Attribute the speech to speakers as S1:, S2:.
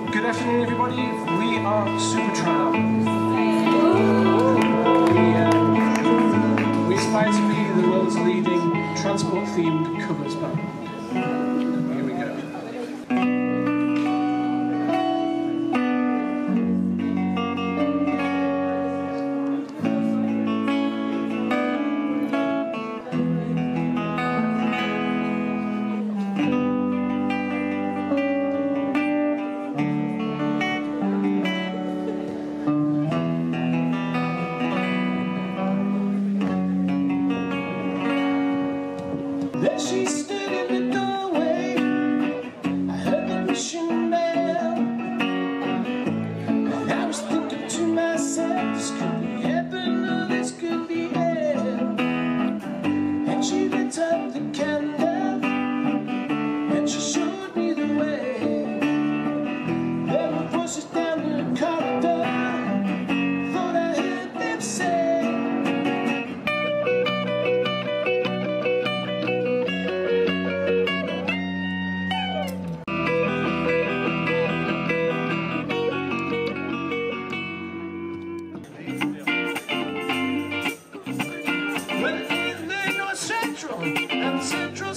S1: Good afternoon, everybody. We are Supertramp. We aspire to be the world's leading transport-themed covers band. Here we go. There she stood in the doorway. I heard the mission bell, and I was thinking to myself, this could be heaven or this could be hell. And she lit up the candle, and she showed me the way. There were voices down the corridor, thought I heard them say, and Central